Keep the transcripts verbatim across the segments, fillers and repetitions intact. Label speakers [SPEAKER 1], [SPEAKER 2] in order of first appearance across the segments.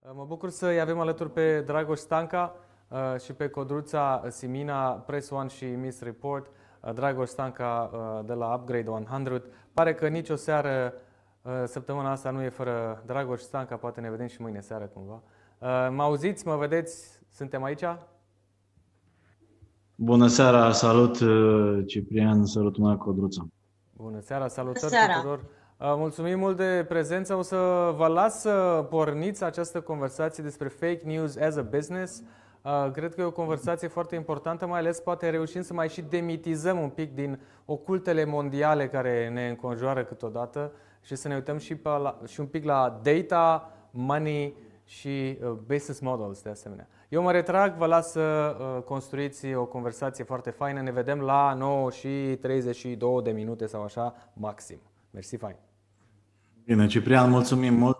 [SPEAKER 1] Mă bucur să-i avem alături pe Dragoș Stanca și pe Codruța Simina, Press One și Miss Report. Dragoș Stanca de la Upgrade o sută. Pare că nicio seară săptămâna asta nu e fără Dragoș Stanca, poate ne vedem și mâine seară cumva. Mă auziți? Mă vedeți? Suntem aici?
[SPEAKER 2] Bună seara, salut Ciprian, salut Mâna Codruța.
[SPEAKER 1] Bună seara, salutări
[SPEAKER 3] Bună seara.
[SPEAKER 1] tuturor. Mulțumim mult de prezență. O să vă las să porniți această conversație despre fake news as a business. Cred că e o conversație foarte importantă, mai ales poate reușim să mai și demitizăm un pic din ocultele mondiale care ne înconjoară câteodată și să ne uităm și, pe la, și un pic la data, money și business models de asemenea. Eu mă retrag, vă las să construiți o conversație foarte faină. Ne vedem la nouă și treizeci și două de minute sau așa, maxim. Mersi, fain.
[SPEAKER 2] Bine, Ciprian, mulțumim mult.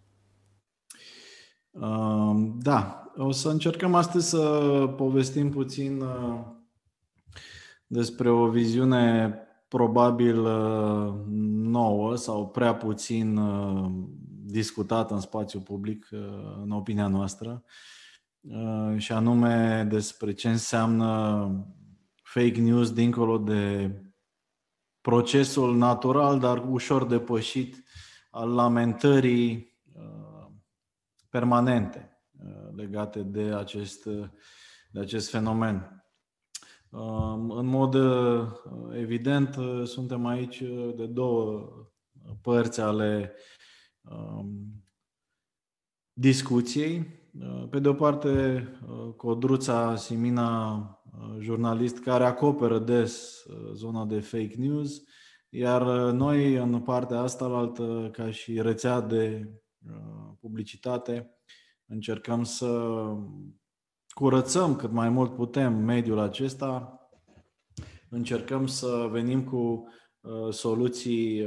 [SPEAKER 2] Uh, da, o să încercăm astăzi să povestim puțin uh, despre o viziune probabil uh, nouă sau prea puțin uh, discutată în spațiu public, uh, în opinia noastră, uh, și anume despre ce înseamnă fake news dincolo de procesul natural, dar ușor depășit, al lamentării uh, permanente uh, legate de acest, de acest fenomen. Uh, în mod uh, evident, uh, suntem aici de două părți ale uh, discuției. Uh, pe de o parte, uh, Codruța Simina, jurnalist care acoperă des zona de fake news, iar noi în partea asta, altă, ca și rețea de publicitate, încercăm să curățăm cât mai mult putem mediul acesta, încercăm să venim cu soluții,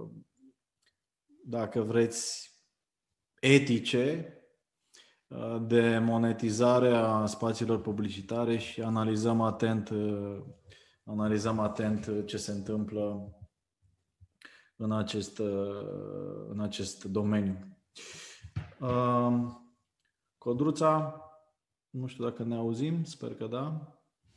[SPEAKER 2] dacă vreți, etice, de monetizare a spațiilor publicitare și analizăm atent, analizăm atent ce se întâmplă în acest, în acest domeniu. Codruța, nu știu dacă ne auzim, sper că da.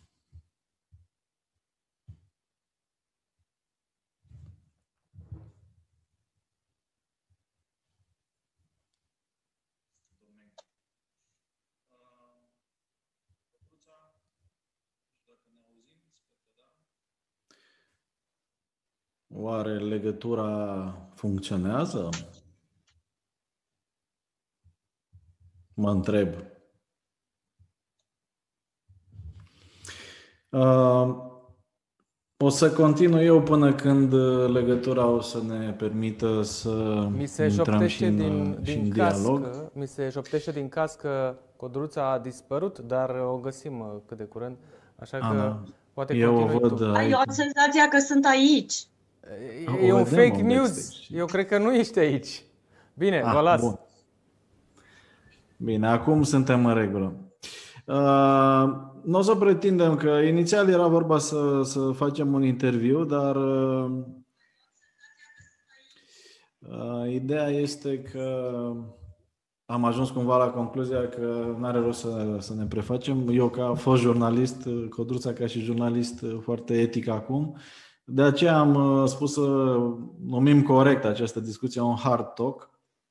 [SPEAKER 2] Oare legătura funcționează? Mă întreb. Uh, o să continui eu până când legătura o să ne permită să
[SPEAKER 1] mi se
[SPEAKER 2] intrăm și în,
[SPEAKER 1] din,
[SPEAKER 2] și
[SPEAKER 1] din
[SPEAKER 2] în
[SPEAKER 1] cască,
[SPEAKER 2] dialog.
[SPEAKER 1] Mi se șoptește din cască că Codruța a dispărut, dar o găsim cât de curând. Așa că
[SPEAKER 2] Ana,
[SPEAKER 1] poate
[SPEAKER 2] eu o
[SPEAKER 1] continui
[SPEAKER 2] văd
[SPEAKER 1] tu.
[SPEAKER 2] aici.
[SPEAKER 3] Eu am senzația că sunt aici.
[SPEAKER 1] E
[SPEAKER 2] O
[SPEAKER 1] un
[SPEAKER 2] vedem
[SPEAKER 1] fake
[SPEAKER 2] în
[SPEAKER 1] news.
[SPEAKER 2] backstage.
[SPEAKER 1] Eu cred că nu ești aici. Bine,
[SPEAKER 2] Ah,
[SPEAKER 1] vă las.
[SPEAKER 2] bun. Bine, acum suntem în regulă. Uh, nu o să pretindem că inițial era vorba să, să facem un interviu, dar uh, uh, ideea este că am ajuns cumva la concluzia că nu are rost să, să ne prefacem. Eu ca fost jurnalist, Codruța ca și jurnalist foarte etic acum, de aceea am spus să numim corect această discuție un hard talk.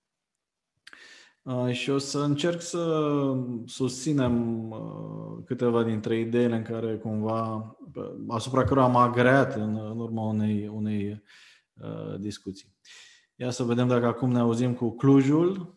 [SPEAKER 2] Și o să încerc să susținem câteva dintre ideile în care cumva, asupra cărora am agreat în, în urma unei, unei uh, discuții. Ia să vedem dacă acum ne auzim cu Clujul.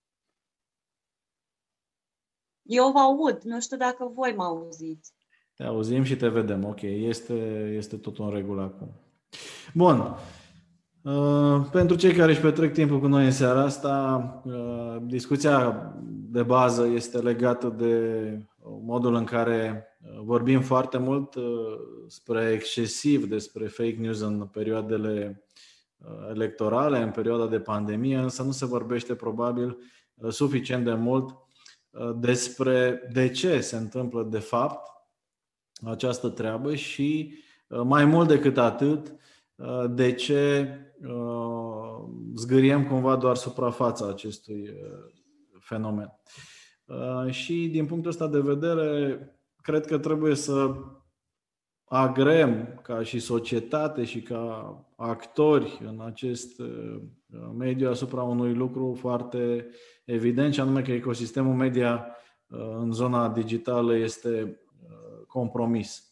[SPEAKER 3] Eu vă aud, nu știu dacă voi mă auziți.
[SPEAKER 2] Te auzim și te vedem, ok, este, este tot în regulă acum. Bun. Uh, pentru cei care își petrec timpul cu noi în seara asta, uh, discuția de bază este legată de modul în care vorbim foarte mult uh, spre excesiv despre fake news în perioadele uh, electorale, în perioada de pandemie, însă nu se vorbește probabil uh, suficient de mult uh, despre de ce se întâmplă de fapt această treabă și uh, mai mult decât atât, uh, de ce zgâriem cumva doar suprafața acestui fenomen. Și din punctul ăsta de vedere, cred că trebuie să agrem ca și societate și ca actori în acest mediu asupra unui lucru foarte evident, și anume că ecosistemul media în zona digitală este compromis.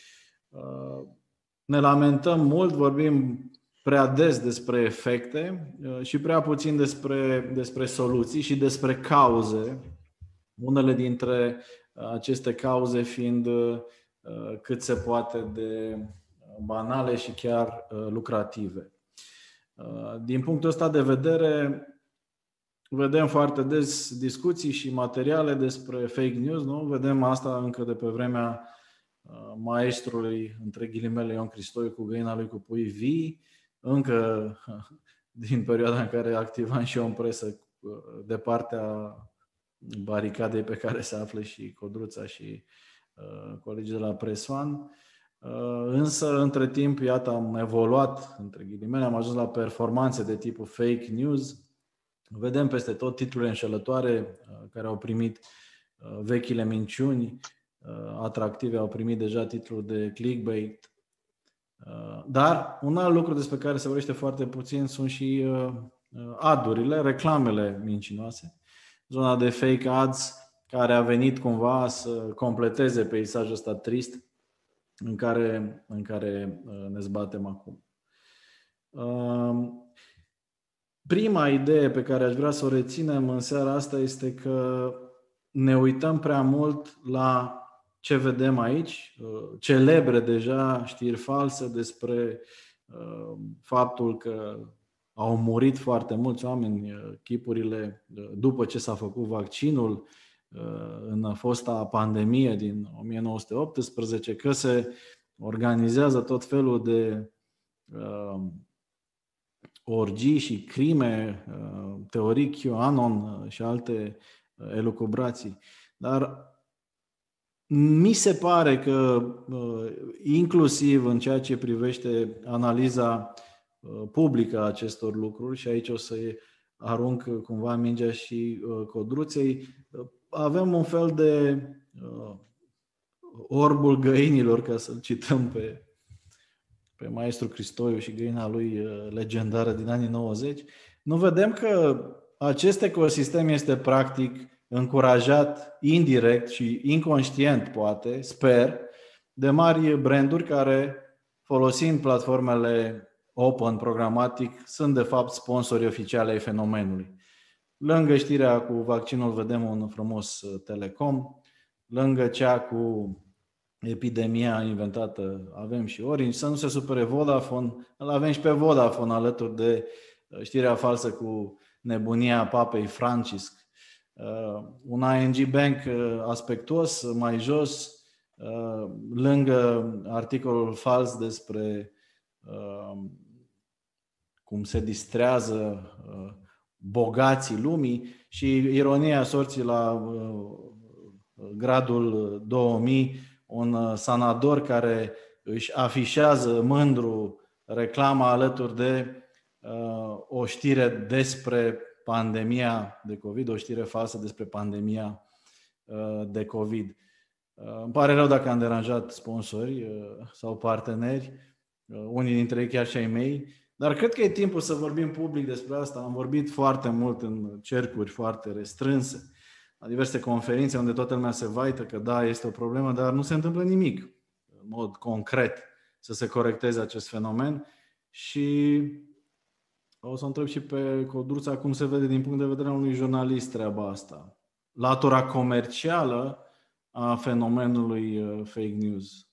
[SPEAKER 2] Ne lamentăm mult, vorbim prea des despre efecte și prea puțin despre, despre soluții și despre cauze, unele dintre aceste cauze fiind cât se poate de banale și chiar lucrative. Din punctul ăsta de vedere, vedem foarte des discuții și materiale despre fake news, nu? Vedem asta încă de pe vremea maestrului, între ghilimele, Ion Cristoiu cu găina lui cu pui vii, încă din perioada în care activam și eu în presă de partea baricadei pe care se află și Codruța și uh, colegii de la Press One. Uh, însă, între timp, iată, am evoluat, între ghilimele, am ajuns la performanțe de tipul fake news. Vedem peste tot titlurile înșelătoare uh, care au primit uh, vechile minciuni uh, atractive, au primit deja titlul de clickbait. Uh, dar un alt lucru despre care se vorbește foarte puțin sunt și uh, ad-urile, reclamele mincinoase. Zona de fake ads care a venit cumva să completeze peisajul ăsta trist în care, în care ne zbatem acum. Prima idee pe care aș vrea să o reținem în seara asta este că ne uităm prea mult la ce vedem aici, celebre deja știri false despre faptul că au murit foarte mulți oameni, chipurile, după ce s-a făcut vaccinul în fosta pandemie din o mie nouă sute optsprezece, că se organizează tot felul de uh, orgii și crime, uh, teorii QAnon și alte elucubrații. Dar mi se pare că, uh, inclusiv în ceea ce privește analiza publică a acestor lucruri, și aici o să-i arunc cumva mingea și uh, Codruței, avem un fel de uh, orbul găinilor, ca să-l cităm pe, pe maestru Cristoiu și găina lui uh, legendară din anii nouăzeci. Nu vedem că acest ecosistem este practic încurajat indirect și inconștient, poate, sper, de mari branduri care, folosind platformele open, programatic, sunt de fapt sponsori oficiali ai fenomenului. Lângă știrea cu vaccinul vedem un frumos Telecom, lângă cea cu epidemia inventată avem și Orange, să nu se supere Vodafone, îl avem și pe Vodafone alături de știrea falsă cu nebunia Papei Francisc. Un I N G Bank aspectuos, mai jos, lângă articolul fals despre cum se distrează bogații lumii și ironia sorții la gradul două mii, un sanador care își afișează mândru reclama alături de o știre despre pandemia de COVID, o știre falsă despre pandemia de COVID. Îmi pare rău dacă am deranjat sponsori sau parteneri, unii dintre ei chiar și ai mei, dar cred că e timpul să vorbim public despre asta. Am vorbit foarte mult în cercuri foarte restrânse, la diverse conferințe unde toată lumea se vaită că da, este o problemă, dar nu se întâmplă nimic în mod concret să se corecteze acest fenomen. Și o să întreb și pe Codruța cum se vede din punct de vedere al unui jurnalist treaba asta, latura comercială a fenomenului fake news.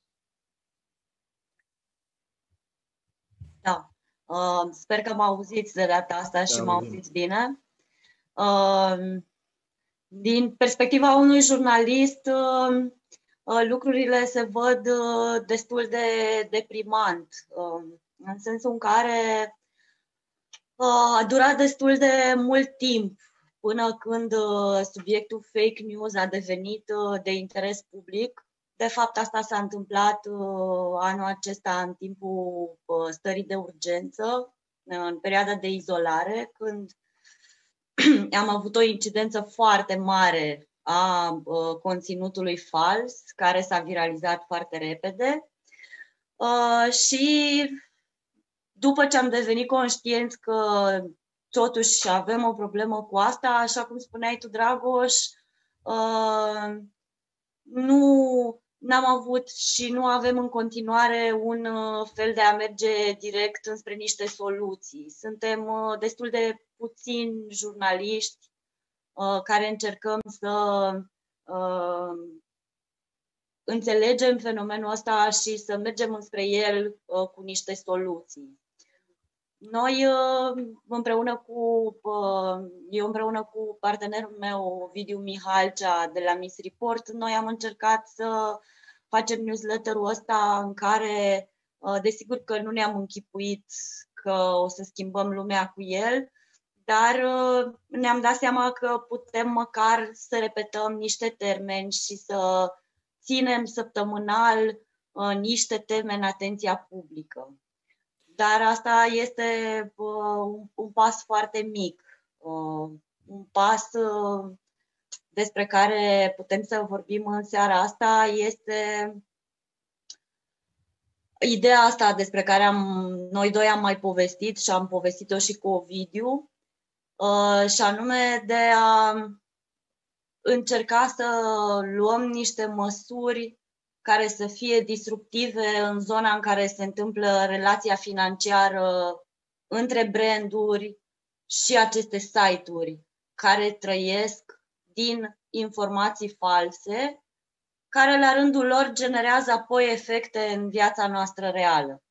[SPEAKER 3] Da. Uh, sper că mă auziți de data asta și mă auziți bine. Uh, din perspectiva unui jurnalist, uh, uh, lucrurile se văd uh, destul de deprimant, uh, în sensul în care uh, a durat destul de mult timp până când uh, subiectul fake news a devenit uh, de interes public. De fapt, asta s-a întâmplat uh, anul acesta în timpul uh, stării de urgență, uh, în perioada de izolare, când am avut o incidență foarte mare a uh, conținutului fals, care s-a viralizat foarte repede. Uh, și după ce am devenit conștienți că totuși avem o problemă cu asta, așa cum spuneai tu, Dragoș, uh, nu n-am avut și nu avem în continuare un fel de a merge direct înspre niște soluții. Suntem destul de puțini jurnaliști care încercăm să înțelegem fenomenul ăsta și să mergem înspre el cu niște soluții. Noi împreună cu, eu împreună cu partenerul meu, Ovidiu Mihalcea de la Miss Report, noi am încercat să facem newsletterul ăsta în care, desigur că nu ne-am închipuit că o să schimbăm lumea cu el, dar ne-am dat seama că putem măcar să repetăm niște termeni și să ținem săptămânal niște teme în atenția publică. Dar asta este uh, un pas foarte mic, uh, un pas uh, despre care putem să vorbim în seara asta este ideea asta despre care am, noi doi am mai povestit și am povestit-o și cu Ovidiu, uh, și anume de a încerca să luăm niște măsuri care să fie disruptive în zona în care se întâmplă relația financiară între branduri și aceste site-uri care trăiesc din informații false, care la rândul lor generează apoi efecte în viața noastră reală.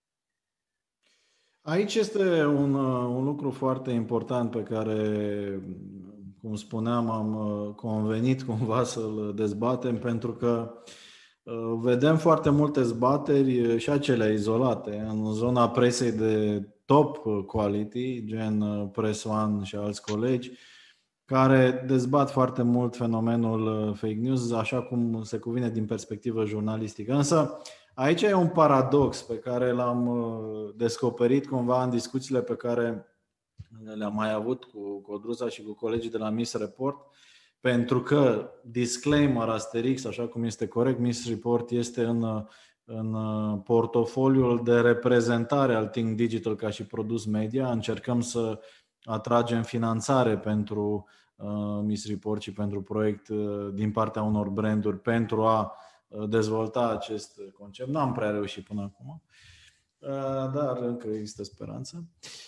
[SPEAKER 2] Aici este un, un lucru foarte important pe care, cum spuneam, am convenit cumva să-l dezbatem, pentru că vedem foarte multe zbateri și acelea izolate în zona presei de top quality, gen Press One și alți colegi, care dezbat foarte mult fenomenul fake news, așa cum se cuvine din perspectivă jurnalistică. Însă aici e un paradox pe care l-am descoperit cumva în discuțiile pe care le-am mai avut cu Codruța și cu colegii de la Miss Report, pentru că, disclaimer, asterix, așa cum este corect, Miss Report este în, în portofoliul de reprezentare al Think Digital ca și produs media. Încercăm să atragem finanțare pentru uh, Miss Report și pentru proiect uh, din partea unor branduri pentru a uh, dezvolta acest concept. N-am prea reușit până acum, uh, dar încă există speranță.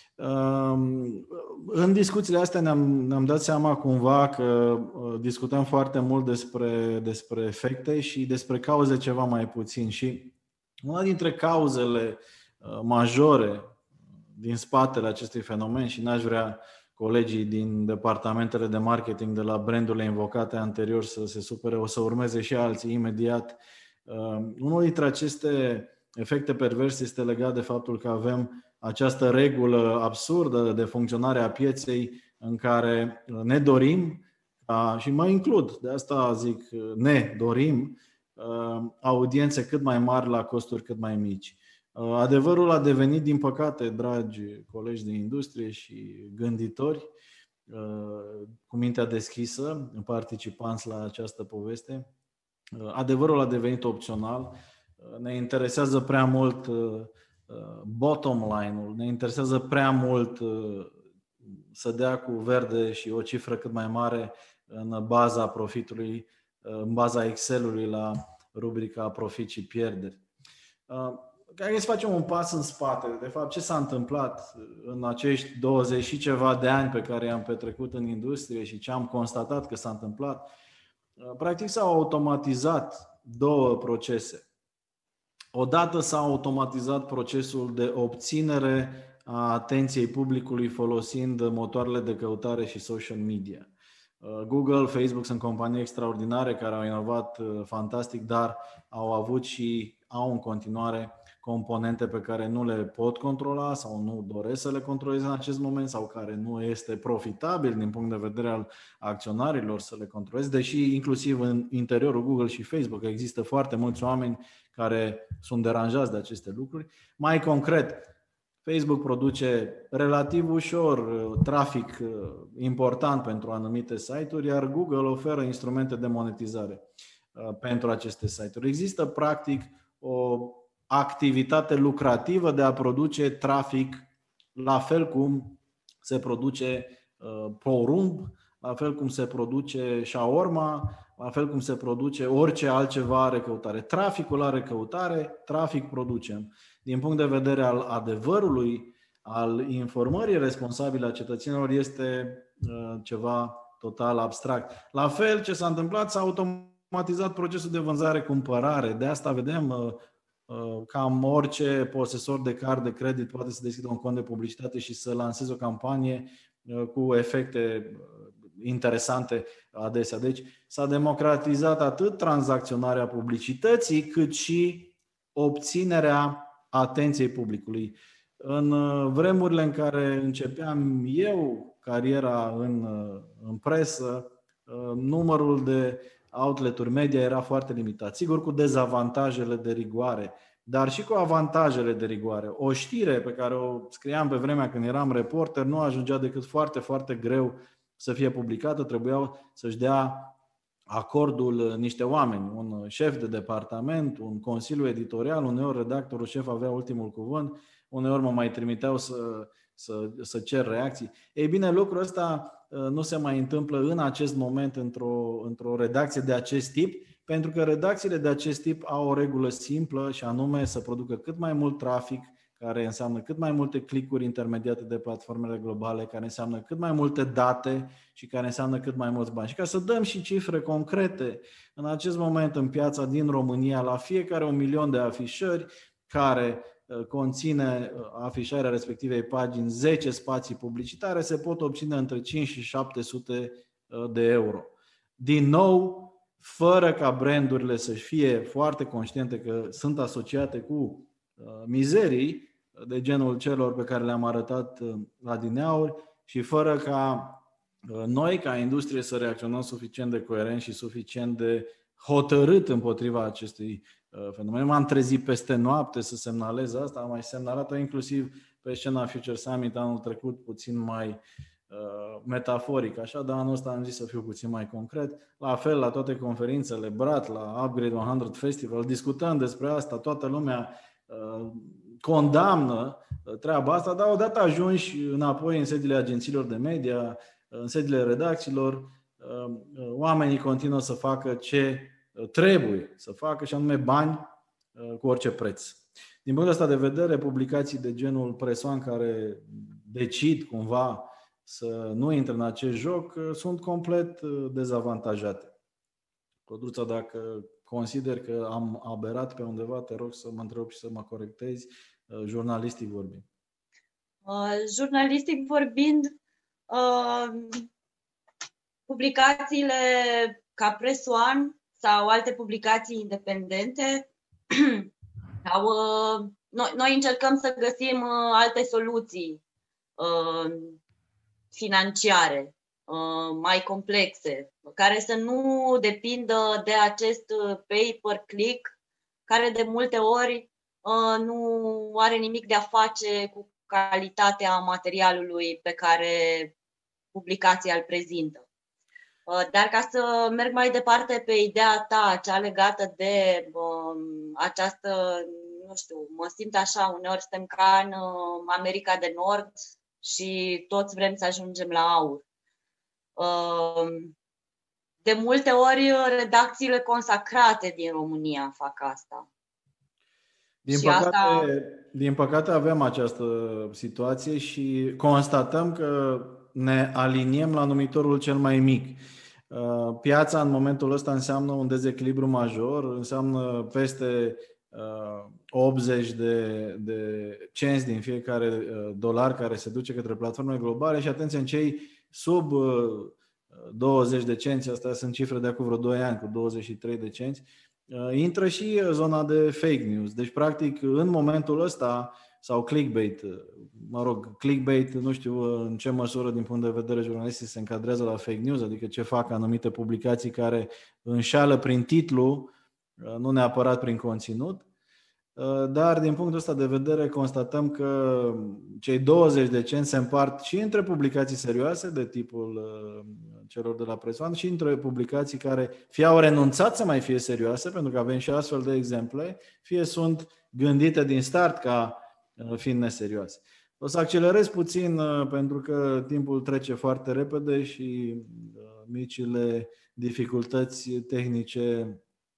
[SPEAKER 2] În discuțiile astea ne-am, ne-am dat seama cumva că discutăm foarte mult despre, despre efecte și despre cauze ceva mai puțin. Și una dintre cauzele majore din spatele acestui fenomen, și n-aș vrea colegii din departamentele de marketing de la brandurile invocate anterior să se supere, o să urmeze și alții imediat. Unul dintre aceste efecte perverse este legat de faptul că avem această regulă absurdă de funcționare a pieței în care ne dorim, și mă includ, de asta zic ne dorim, audiențe cât mai mari la costuri cât mai mici. Adevărul a devenit, din păcate, dragi colegi din industrie și gânditori cu mintea deschisă, participanți la această poveste, adevărul a devenit opțional. Ne interesează prea mult bottom line-ul, ne interesează prea mult să dea cu verde și o cifră cât mai mare în baza profitului, în baza Excel-ului la rubrica profit și pierderi. Hai să facem un pas în spate. De fapt, ce s-a întâmplat în acești douăzeci și ceva de ani pe care i-am petrecut în industrie și ce am constatat că s-a întâmplat? Practic s-au automatizat două procese. Odată s-a automatizat procesul de obținere a atenției publicului folosind motoarele de căutare și social media. Google, Facebook sunt companii extraordinare care au inovat fantastic, dar au avut și au în continuare componente pe care nu le pot controla sau nu doresc să le controleze în acest moment sau care nu este profitabil din punct de vedere al acționarilor să le controleze, deși inclusiv în interiorul Google și Facebook există foarte mulți oameni care sunt deranjați de aceste lucruri. Mai concret, Facebook produce relativ ușor trafic important pentru anumite site-uri, iar Google oferă instrumente de monetizare pentru aceste site-uri. Există practic o activitate lucrativă de a produce trafic, la fel cum se produce porumb, la fel cum se produce shawarma, la fel cum se produce orice altceva are căutare. Traficul are căutare, trafic producem. Din punct de vedere al adevărului, al informării responsabile a cetățenilor, este uh, ceva total abstract. La fel, ce s-a întâmplat, s-a automatizat procesul de vânzare-cumpărare. De asta vedem uh, uh, cam orice posesor de card de credit poate să deschidă un cont de publicitate și să lanseze o campanie uh, cu efecte interesante adesea. Deci s-a democratizat atât tranzacționarea publicității, cât și obținerea atenției publicului. În vremurile în care începeam eu cariera în, în presă, numărul de outleturi media era foarte limitat. Sigur, cu dezavantajele de rigoare, dar și cu avantajele de rigoare. O știre pe care o scriam pe vremea când eram reporter nu ajungea decât foarte, foarte greu să fie publicată. Trebuiau să-și dea acordul niște oameni, un șef de departament, un consiliu editorial, uneori redactorul șef avea ultimul cuvânt, uneori mă mai trimiteau să, să, să cer reacții. Ei bine, lucrul ăsta nu se mai întâmplă în acest moment într-o, într-o redacție de acest tip, pentru că redacțiile de acest tip au o regulă simplă și anume să producă cât mai mult trafic, care înseamnă cât mai multe clicuri intermediate de platformele globale, care înseamnă cât mai multe date și care înseamnă cât mai mulți bani. Și ca să dăm și cifre concrete, în acest moment în piața din România, la fiecare un milion de afișări care conține afișarea respectivei pagini zece spații publicitare, se pot obține între cinci și șapte sute de euro. Din nou, fără ca brandurile să-și fie foarte conștiente că sunt asociate cu mizerii de genul celor pe care le-am arătat adineauri și fără ca noi, ca industrie, să reacționăm suficient de coerent și suficient de hotărât împotriva acestui fenomen. M-am trezit peste noapte să semnalez asta, am mai semnalat-o inclusiv pe scena Future Summit anul trecut, puțin mai uh, metaforic, așa, dar anul ăsta am zis să fiu puțin mai concret. La fel, la toate conferințele, Brat, la Upgrade o sută Festival, discutăm despre asta, toată lumea uh, condamnă treaba asta, dar odată ajungi înapoi în sediile agențiilor de media, în sediile redacțiilor, oamenii continuă să facă ce trebuie să facă, și anume bani cu orice preț. Din punctul ăsta de vedere, publicații de genul Presoan care decid cumva să nu intre în acest joc sunt complet dezavantajate. Codruța, dacă consider că am aberat pe undeva, te rog să mă întreb și să mă corectezi, jurnalistic vorbind.
[SPEAKER 3] Uh, jurnalistic vorbind, uh, publicațiile ca Press One sau alte publicații independente, au, uh, noi, noi încercăm să găsim uh, alte soluții uh, financiare, uh, mai complexe, care să nu depindă de acest pay-per-click, care de multe ori uh, nu are nimic de a face cu calitatea materialului pe care publicația îl prezintă. Dar ca să merg mai departe pe ideea ta, cea legată de um, această, nu știu, mă simt așa, uneori suntem ca în um, America de Nord și toți vrem să ajungem la aur. Um, de multe ori redacțiile consacrate din România fac asta.
[SPEAKER 2] Din păcate, asta... din păcate avem această situație și constatăm că ne aliniem la numitorul cel mai mic. Piața în momentul ăsta înseamnă un dezechilibru major, înseamnă peste optzeci de, de cenți din fiecare dolar care se duce către platformele globale și atenție, în cei sub douăzeci de cenți, astea sunt cifre de acum vreo doi ani cu douăzeci și trei de cenți, intră și zona de fake news. Deci, practic, în momentul ăsta, sau clickbait, mă rog, clickbait, nu știu în ce măsură din punct de vedere jurnalistic se încadrează la fake news, adică ce fac anumite publicații care înșeală prin titlu, nu neapărat prin conținut. dar din punctul ăsta de vedere constatăm că cei douăzeci de cenți se împart și între publicații serioase de tipul celor de la Press One și între publicații care fie au renunțat să mai fie serioase, pentru că avem și astfel de exemple, fie sunt gândite din start ca fiind neserioase. O să accelerez puțin pentru că timpul trece foarte repede și micile dificultăți tehnice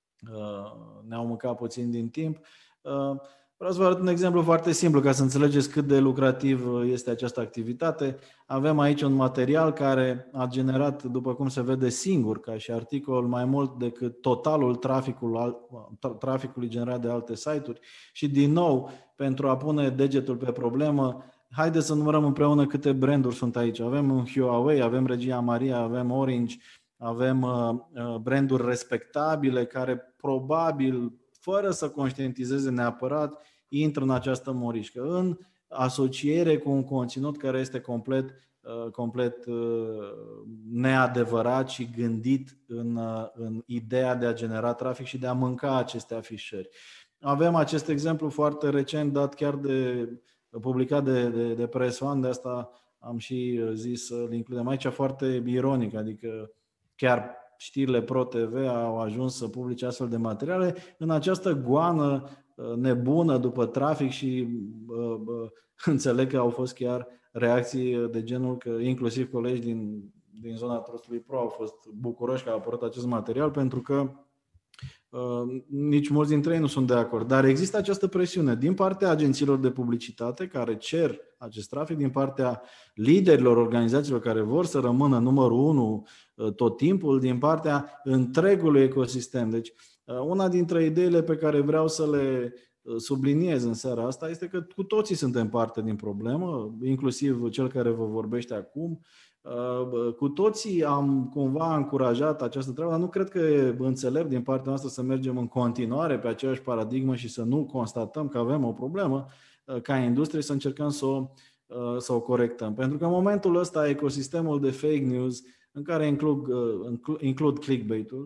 [SPEAKER 2] ne-au mâncat puțin din timp. Vreau să vă arăt un exemplu foarte simplu ca să înțelegeți cât de lucrativ este această activitate. Avem aici un material care a generat, după cum se vede singur, ca și articol, mai mult decât totalul traficului, traficului generat de alte site-uri. Și din nou, pentru a pune degetul pe problemă, haideți să numărăm împreună câte branduri sunt aici. Avem un Huawei, avem Regia Maria, avem Orange, avem branduri respectabile care probabil, fără să conștientizeze neapărat, intră în această morișcă, în asociere cu un conținut care este complet, complet neadevărat și gândit în, în ideea de a genera trafic și de a mânca aceste afișări. Avem acest exemplu foarte recent dat chiar de publicat de, de, de Press One, de asta am și zis să-l includem aici, foarte ironic, adică chiar știrile Pro T V au ajuns să publice astfel de materiale în această goană nebună după trafic și uh, uh, înțeleg că au fost chiar reacții de genul că inclusiv colegi din, din zona Trustului Pro au fost bucuroși că a apărut acest material, pentru că uh, nici mulți dintre ei nu sunt de acord. Dar există această presiune din partea agențiilor de publicitate care cer acest trafic, din partea liderilor organizațiilor care vor să rămână numărul unu tot timpul, din partea întregului ecosistem. Deci una dintre ideile pe care vreau să le subliniez în seara asta este că cu toții suntem parte din problemă, inclusiv cel care vă vorbește acum. Cu toții am cumva încurajat această treabă, dar nu cred că e înțelept din partea noastră să mergem în continuare pe aceeași paradigmă și să nu constatăm că avem o problemă ca industrie, să încercăm să o, să o corectăm. Pentru că în momentul ăsta ecosistemul de fake news, în care includ, includ clickbait-ul,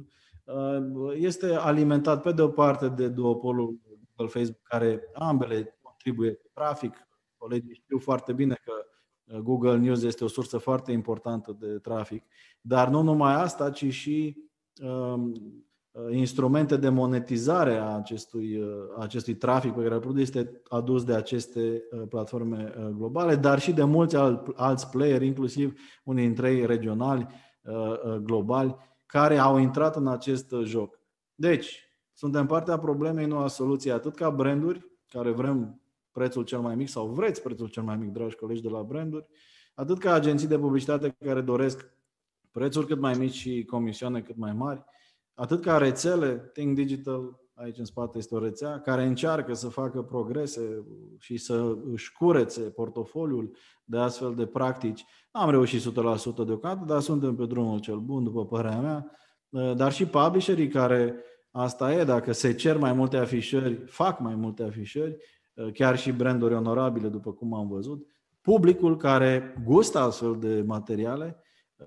[SPEAKER 2] este alimentat pe de o parte de duopolul Facebook, care ambele contribuie cu trafic. Colegii știu foarte bine că Google News este o sursă foarte importantă de trafic, dar nu numai asta, ci și um, instrumente de monetizare a acestui, a acestui trafic pe care îl produce este adus de aceste platforme globale, dar și de mulți alți player, inclusiv unii dintre ei regionali, globali, care au intrat în acest joc. Deci, suntem partea problemei, nu a soluției, atât ca branduri, care vrem prețul cel mai mic sau vreți prețul cel mai mic, dragi colegi de la branduri, atât ca agenții de publicitate care doresc prețuri cât mai mici și comisioane cât mai mari, atât ca rețele, Think Digital, aici în spate este o rețea, care încearcă să facă progrese și să își curețe portofoliul de astfel de practici. Am reușit o sută la sută deocamdată, dar suntem pe drumul cel bun, după părerea mea. Dar și publisherii care, asta e, dacă se cer mai multe afișări, fac mai multe afișări, chiar și branduri onorabile, după cum am văzut. Publicul care gustă astfel de materiale,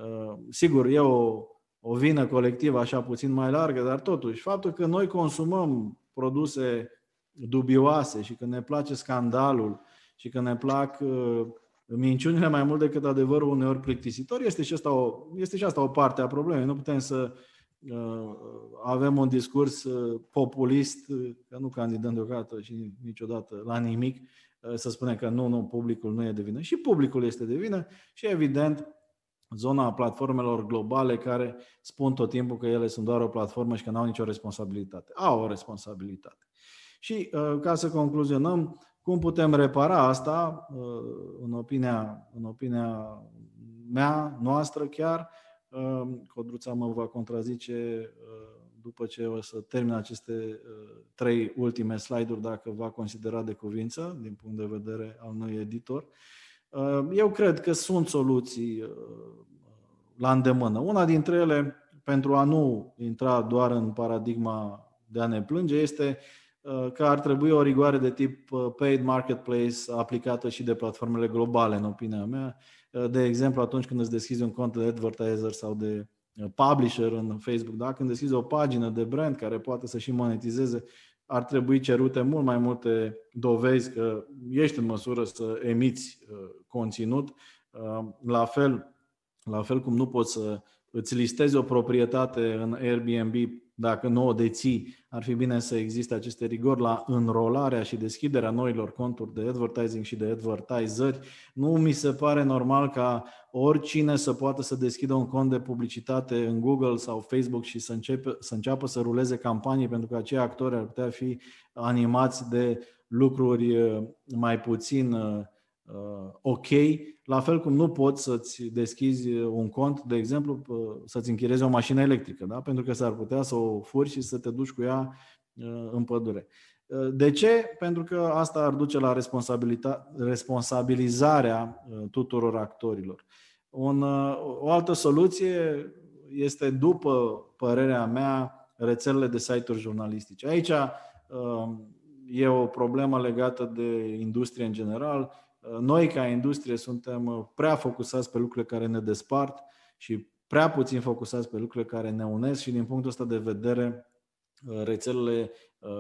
[SPEAKER 2] sigur, e o o vină colectivă așa puțin mai largă, dar totuși faptul că noi consumăm produse dubioase și că ne place scandalul și că ne plac uh, minciunile mai mult decât adevărul uneori plictisitor, este și asta o, este și asta o parte a problemei. Nu putem să uh, avem un discurs uh, populist, uh, că nu candidăm deocamdată și niciodată la nimic, uh, să spunem că nu, nu, publicul nu e de vină. Și publicul este de vină și evident zona platformelor globale care spun tot timpul că ele sunt doar o platformă și că n-au nicio responsabilitate. Au o responsabilitate. Și ca să concluzionăm, cum putem repara asta, în opinia, în opinia mea, noastră chiar, Codruța mă va contrazice după ce o să termin aceste trei ultime slide-uri, dacă va considera de cuvință, din punct de vedere al unui editor. Eu cred că sunt soluții la îndemână. Una dintre ele, pentru a nu intra doar în paradigma de a ne plânge, este că ar trebui o rigoare de tip paid marketplace aplicată și de platformele globale, în opinia mea. De exemplu, atunci când îți deschizi un cont de advertiser sau de publisher în Facebook, da? Când deschizi o pagină de brand care poate să și monetizeze, ar trebui cerute mult mai multe dovezi că ești în măsură să emiți conținut. La fel, la fel cum nu poți să îți listezi o proprietate în Airbnb dacă nu o deții, ar fi bine să existe aceste rigori la înrolarea și deschiderea noilor conturi de advertising și de advertiseri. Nu mi se pare normal ca oricine să poată să deschidă un cont de publicitate în Google sau Facebook și să, începe, să înceapă să ruleze campanii, pentru că acei actori ar putea fi animați de lucruri mai puțin ok, la fel cum nu poți să-ți deschizi un cont, de exemplu, să-ți închiriezi o mașină electrică, da? Pentru că s-ar putea să o furi și să te duci cu ea în pădure. De ce? Pentru că asta ar duce la responsabilizarea tuturor actorilor. Un, o altă soluție este, după părerea mea, rețelele de site-uri jurnalistice. Aici e o problemă legată de industrie în general. Noi, ca industrie, suntem prea focusați pe lucrurile care ne despart și prea puțin focusați pe lucrurile care ne unesc și din punctul ăsta de vedere rețelele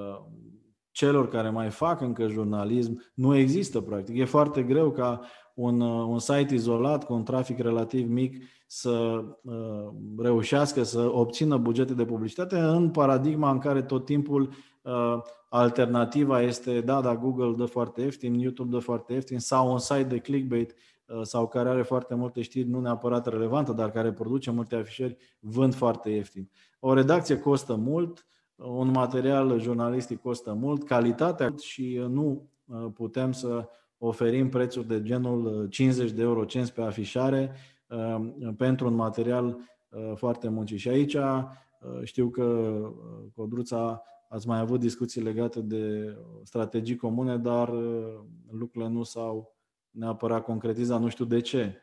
[SPEAKER 2] celor care mai fac încă jurnalism nu există practic. E foarte greu ca un, un site izolat cu un trafic relativ mic să uh, reușească să obțină bugete de publicitate în paradigma în care tot timpul uh, alternativa este da, da, Google dă foarte ieftin, YouTube dă foarte ieftin sau un site de clickbait uh, sau care are foarte multe știri nu neapărat relevante, dar care produce multe afișări, vând foarte ieftin. O redacție costă mult, un material jurnalistic costă mult, calitatea și nu putem să oferim prețuri de genul cincizeci de euro cenți pe afișare pentru un material foarte muncit. Și aici știu că, Codruța, ați mai avut discuții legate de strategii comune, dar lucrurile nu s-au neapărat concretizat. Nu știu de ce.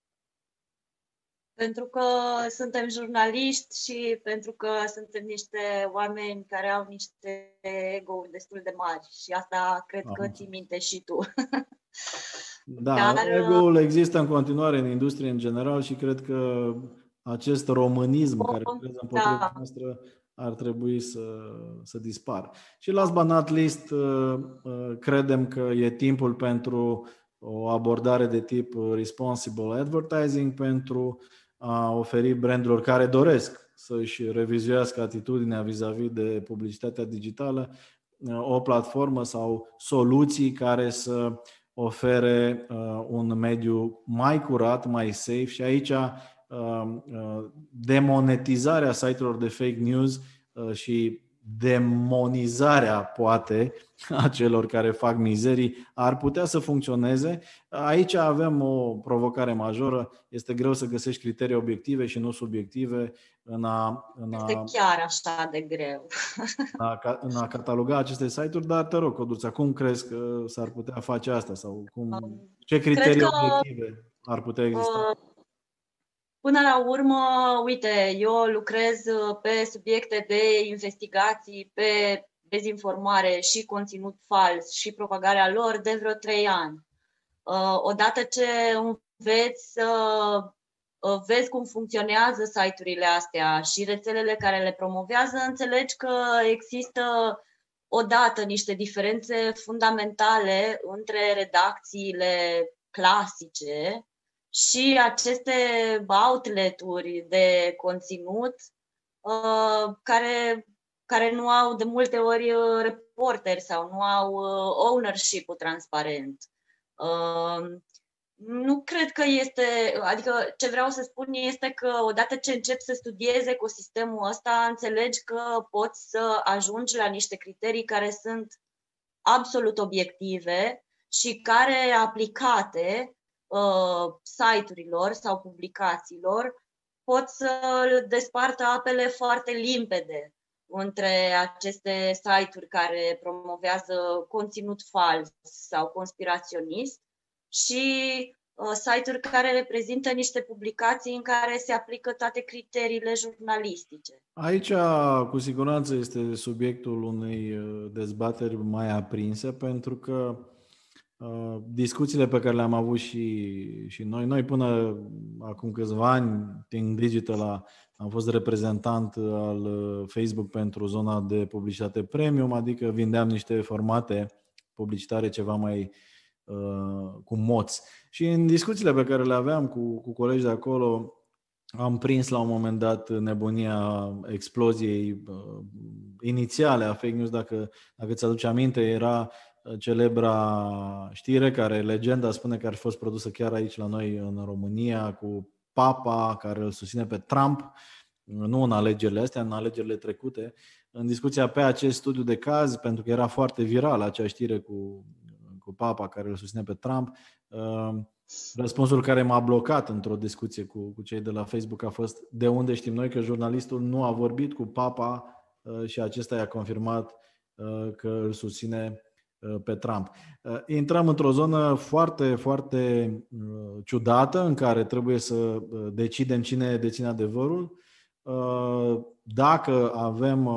[SPEAKER 3] Pentru că suntem jurnaliști și pentru că suntem niște oameni care au niște ego-uri destul de mari și asta cred că ții minte și tu.
[SPEAKER 2] Da, Dar, ego-ul există în continuare în industrie în general și cred că acest românism care creează împotriva da. noastră ar trebui să, să dispară. Și last but not least, credem că e timpul pentru o abordare de tip responsible advertising pentru a oferi brandurilor care doresc să-și revizuiască atitudinea vis-a-vis de publicitatea digitală o platformă sau soluții care să ofere un mediu mai curat, mai safe și aici demonetizarea site-urilor de fake news și demonizarea, poate, a celor care fac mizerii ar putea să funcționeze. Aici avem o provocare majoră. Este greu să găsești criterii obiective și nu subiective în a... În a
[SPEAKER 3] este chiar așa de greu.
[SPEAKER 2] În a, în a cataloga aceste site-uri, dar te rog, Codruța, cum crezi că s-ar putea face asta? Sau cum, ce criterii că, obiective ar putea exista?
[SPEAKER 3] Uh, Până la urmă, uite, eu lucrez pe subiecte de investigații, pe dezinformare și conținut fals și propagarea lor de vreo trei ani. Odată ce înveți să vezi cum funcționează site-urile astea și rețelele care le promovează, înțelegi că există odată niște diferențe fundamentale între redacțiile clasice și aceste outlet-uri de conținut uh, care, care nu au de multe ori reporteri sau nu au ownership-ul transparent. Uh, nu cred că este, adică ce vreau să spun este că odată ce începi să studiezi ecosistemul ăsta, înțelegi că poți să ajungi la niște criterii care sunt absolut obiective și care, aplicate Uh, site-urilor sau publicațiilor, pot să despartă apele foarte limpede între aceste site-uri care promovează conținut fals sau conspiraționist și uh, site-uri care reprezintă niște publicații în care se aplică toate criteriile jurnalistice.
[SPEAKER 2] Aici, cu siguranță, este subiectul unei dezbateri mai aprinse, pentru că discuțiile pe care le-am avut și, și noi. Noi până acum câțiva ani, Think Digital, a, am fost reprezentant al Facebook pentru zona de publicitate premium, adică vindeam niște formate publicitare ceva mai uh, cu moți. Și în discuțiile pe care le aveam cu, cu colegi de acolo, am prins la un moment dat nebunia exploziei uh, inițiale a fake news. Dacă, dacă ți aduce aminte, era celebra știre care, legenda spune că ar fi fost produsă chiar aici la noi în România, cu papa care îl susține pe Trump, nu în alegerile astea, în alegerile trecute. În discuția pe acest studiu de caz, pentru că era foarte viral acea știre cu, cu papa care îl susține pe Trump, răspunsul care m-a blocat într-o discuție cu, cu cei de la Facebook a fost: de unde știm noi că jurnalistul nu a vorbit cu papa și acesta i-a confirmat că îl susține pe Trump. Intrăm într-o zonă foarte, foarte ciudată în care trebuie să decidem cine deține adevărul. Dacă avem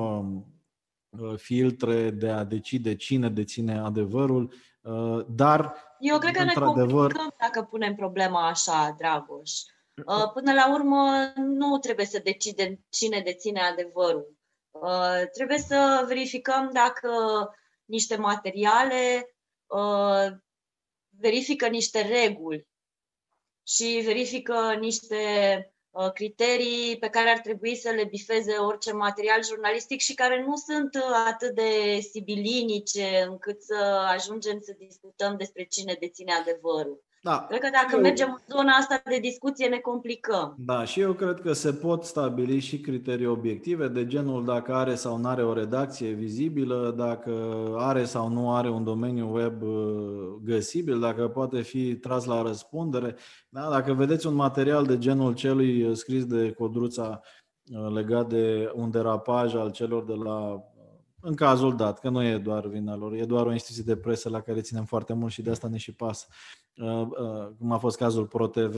[SPEAKER 2] filtre de a decide cine deține adevărul, dar
[SPEAKER 3] eu cred că ne complicăm dacă punem problema așa, Dragoș. Până la urmă, nu trebuie să decidem cine deține adevărul. Trebuie să verificăm dacă niște materiale uh, verifică niște reguli și verifică niște uh, criterii pe care ar trebui să le bifeze orice material jurnalistic și care nu sunt atât de sibilinice încât să ajungem să discutăm despre cine deține adevărul. Da. Cred că dacă eu... mergem în zona asta de discuție, ne complicăm.
[SPEAKER 2] Da, și eu cred că se pot stabili și criterii obiective de genul dacă are sau nu are o redacție vizibilă, dacă are sau nu are un domeniu web găsibil, dacă poate fi tras la răspundere. Da, dacă vedeți un material de genul celui scris de Codruța legat de un derapaj al celor de la, în cazul dat, că nu e doar vina lor, e doar o instituție de presă la care ținem foarte mult și de asta ne și pasă, cum a fost cazul ProTV,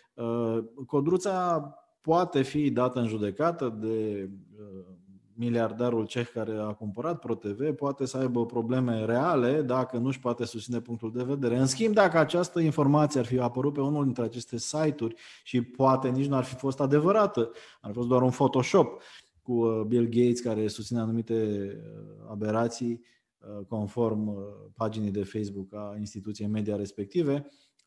[SPEAKER 2] Codruța poate fi dată în judecată de miliardarul ceh care a cumpărat ProTV, poate să aibă probleme reale dacă nu își poate susține punctul de vedere. În schimb, dacă această informație ar fi apărut pe unul dintre aceste site-uri și poate nici nu ar fi fost adevărată, ar fi fost doar un Photoshop cu Bill Gates care susține anumite aberații conform paginii de Facebook a instituției media respective,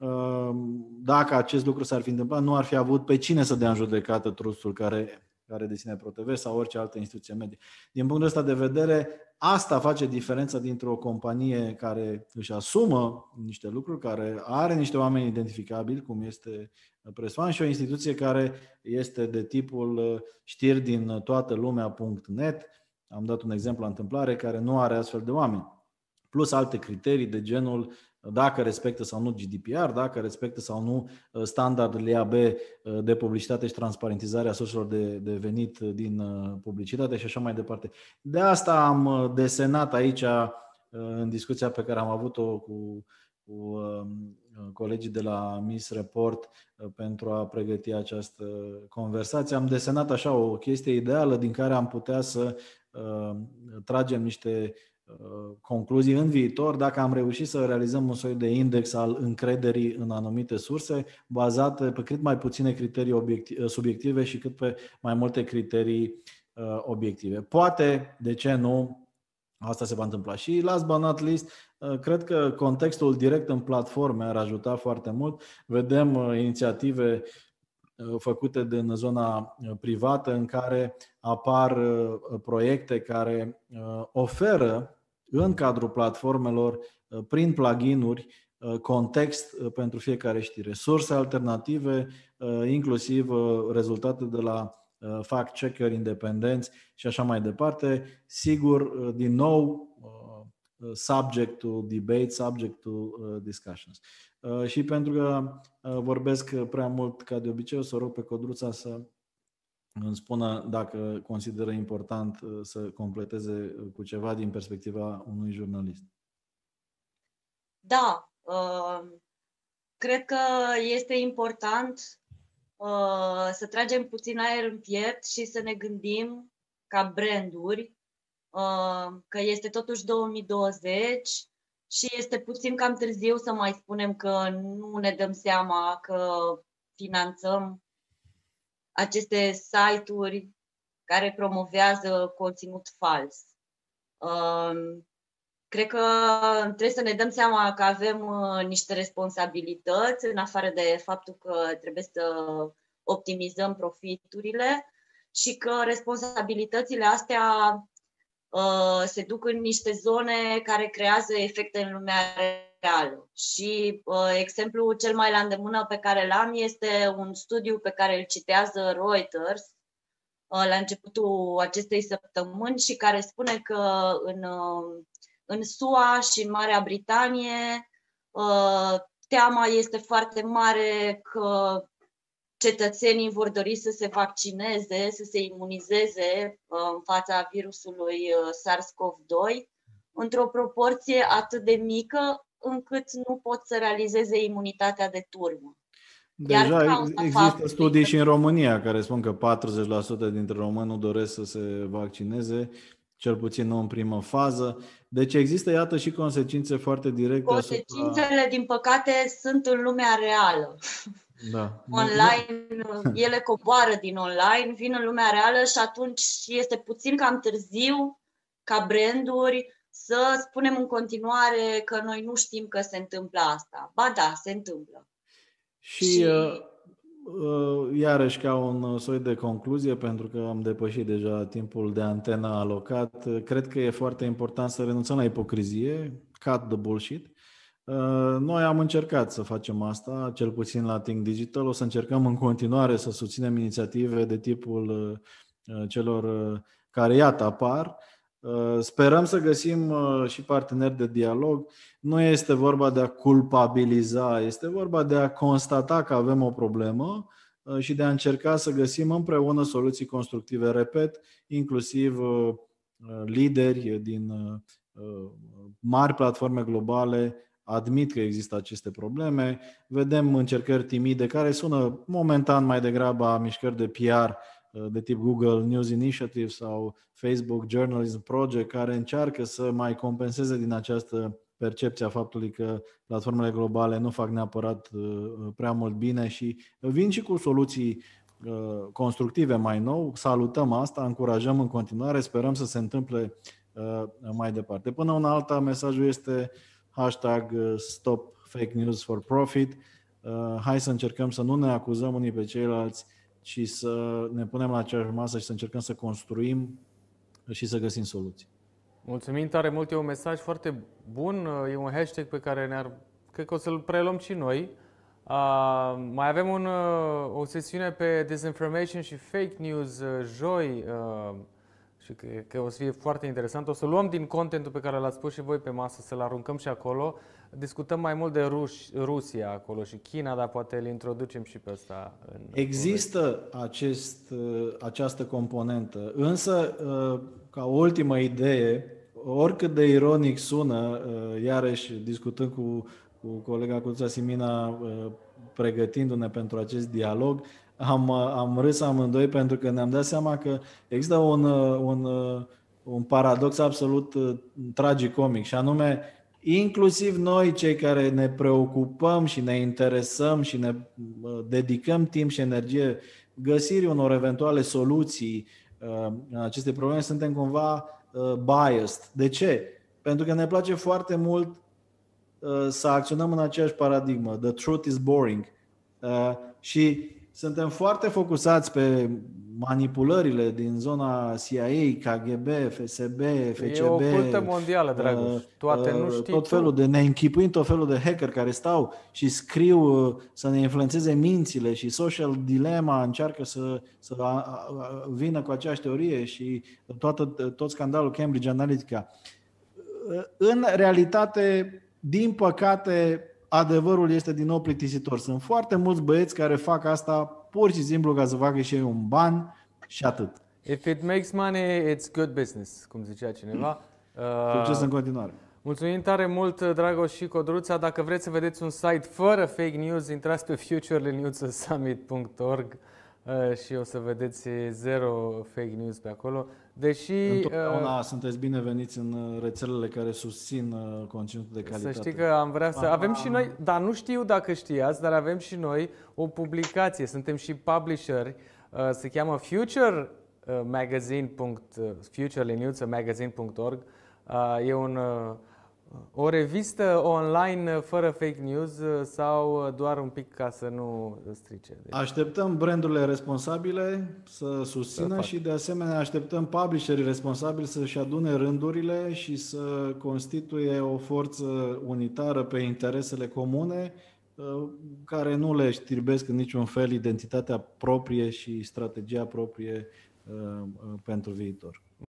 [SPEAKER 2] dacă acest lucru s-ar fi întâmplat, nu ar fi avut pe cine să dea în judecată trustul care, care deține ProTV sau orice altă instituție media. Din punctul ăsta de vedere, asta face diferența dintre o companie care își asumă niște lucruri, care are niște oameni identificabili, cum este Press One, și o instituție care este de tipul știri din toată lumea punct net. Am dat un exemplu la întâmplare, care nu are astfel de oameni. Plus alte criterii de genul dacă respectă sau nu G D P R, dacă respectă sau nu standardele I A B de publicitate și transparentizare a surselor de, de venit din publicitate și așa mai departe. De asta am desenat aici, în discuția pe care am avut-o cu, cu colegii de la Miss Report pentru a pregăti această conversație, am desenat așa o chestie ideală din care am putea să uh, tragem niște concluzii în viitor dacă am reușit să realizăm un soi de index al încrederii în anumite surse bazate pe cât mai puține criterii subiective și cât pe mai multe criterii obiective. Poate, de ce nu, asta se va întâmpla. Și last but not least, cred că contextul direct în platforme ar ajuta foarte mult. Vedem inițiative făcute din zona privată în care apar proiecte care oferă în cadrul platformelor, prin plugin-uri, context pentru fiecare știre, surse alternative, inclusiv rezultate de la fact-checkeri independenți și așa mai departe. Sigur, din nou, subject to debate, subject to discussions. Și pentru că vorbesc prea mult ca de obicei, o să rog pe Codruța să îmi spună dacă consideră important să completeze cu ceva din perspectiva unui jurnalist.
[SPEAKER 3] Da, cred că este important să tragem puțin aer în piept și să ne gândim ca branduri că este totuși două mii douăzeci și este puțin cam târziu să mai spunem că nu ne dăm seama că finanțăm aceste site-uri care promovează conținut fals. Cred că trebuie să ne dăm seama că avem niște responsabilități, în afară de faptul că trebuie să optimizăm profiturile și că responsabilitățile astea uh, se duc în niște zone care creează efecte în lumea reală. Și uh, exemplul cel mai la îndemână pe care l-am este un studiu pe care îl citează Reuters uh, la începutul acestei săptămâni și care spune că în, uh, în S U A și în Marea Britanie uh, teama este foarte mare că cetățenii vor dori să se vaccineze, să se imunizeze în fața virusului SARS-CoV doi într-o proporție atât de mică încât nu pot să realizeze imunitatea de turmă.
[SPEAKER 2] Deja există studii și în România care spun că patruzeci la sută dintre români nu doresc să se vaccineze, cel puțin nu în primă fază. Deci există, iată, și consecințe foarte directe.
[SPEAKER 3] Consecințele, asupra... din păcate, sunt în lumea reală.
[SPEAKER 2] Da.
[SPEAKER 3] Online, ele coboară din online, vin în lumea reală și atunci este puțin cam târziu ca branduri să spunem în continuare că noi nu știm că se întâmplă asta. Ba da, se întâmplă.
[SPEAKER 2] Și, și... Uh, uh, iarăși ca un soi de concluzie, pentru că am depășit deja timpul de antenă alocat, cred că e foarte important să renunțăm la ipocrizie, cut the bullshit. Noi am încercat să facem asta, cel puțin la Think Digital. O să încercăm în continuare să susținem inițiative de tipul celor care, iată, apar. Sperăm să găsim și parteneri de dialog. Nu este vorba de a culpabiliza, este vorba de a constata că avem o problemă și de a încerca să găsim împreună soluții constructive, repet, inclusiv lideri din mari platforme globale admit că există aceste probleme. Vedem încercări timide care sună momentan mai degrabă a mișcări de P R de tip Google News Initiative sau Facebook Journalism Project, care încearcă să mai compenseze din această percepție a faptului că platformele globale nu fac neapărat prea mult bine și vin și cu soluții constructive mai nou. Salutăm asta, încurajăm în continuare, sperăm să se întâmple mai departe. Până una alta, mesajul este hashtag Stop Fake News for Profit. Hai să încercăm să nu ne acuzăm unii pe ceilalți, ci să ne punem la aceeași masă și să încercăm să construim și să găsim soluții.
[SPEAKER 1] Mulțumim tare mult, e un mesaj foarte bun, e un hashtag pe care ne-ar, cred că o să-l preluăm și noi. Uh, mai avem un, uh, o sesiune pe disinformation și fake news uh, joi uh, și că, că o să fie foarte interesant. O să luăm din contentul pe care l-ați pus și voi pe masă, să-l aruncăm și acolo. Discutăm mai mult de Rus, Rusia acolo și China, dar poate îl introducem și pe ăsta. În
[SPEAKER 2] Există acest, această componentă, însă, ca ultimă idee, oricât de ironic sună, iarăși discutând cu, cu colega Cătălina Simina, pregătindu-ne pentru acest dialog, am, am râs amândoi pentru că ne-am dat seama că există un, un, un paradox absolut tragicomic și anume, inclusiv noi cei care ne preocupăm și ne interesăm și ne dedicăm timp și energie găsirii unor eventuale soluții în aceste probleme, suntem cumva biased. De ce? Pentru că ne place foarte mult să acționăm în aceeași paradigmă. The truth is boring. Și suntem foarte focusați pe manipulările din zona C I A, K G B, F S B, F C B.
[SPEAKER 1] E o cultă mondială, Dragoș. Toate nu știi
[SPEAKER 2] tot felul
[SPEAKER 1] tu.
[SPEAKER 2] de, ne închipuim tot felul de hacker care stau și scriu să ne influențeze mințile și Social Dilemma încearcă să, să vină cu aceeași teorie și toată, tot scandalul Cambridge Analytica. În realitate, din păcate, adevărul este din nou plictisitor. Sunt foarte mulți băieți care fac asta pur și simplu ca să facă și ei un ban și atât.
[SPEAKER 1] If it makes money, it's good business, cum zicea cineva.
[SPEAKER 2] Succes în continuare.
[SPEAKER 1] Mulțumim tare mult, Dragoș și Codruța. Dacă vreți să vedeți un site fără fake news, intrați pe future le news summit punct org. și o să vedeți zero fake news pe acolo. Deși
[SPEAKER 2] întotdeauna uh, sunteți bineveniți în rețelele care susțin uh, conținutul de calitate.
[SPEAKER 1] Să știi că am vrea să avem și noi, dar nu știu dacă știați, dar avem și noi o publicație, suntem și publisheri, uh, se cheamă Future Magazine. future liniuță magazine punct org. Uh, e un uh, o revistă online fără fake news sau doar un pic ca să nu strice? Deci...
[SPEAKER 2] Așteptăm brandurile responsabile să susțină și de asemenea așteptăm publisherii responsabili să-și adune rândurile și să constituie o forță unitară pe interesele comune care nu le știrbesc în niciun fel identitatea proprie și strategia proprie pentru viitor.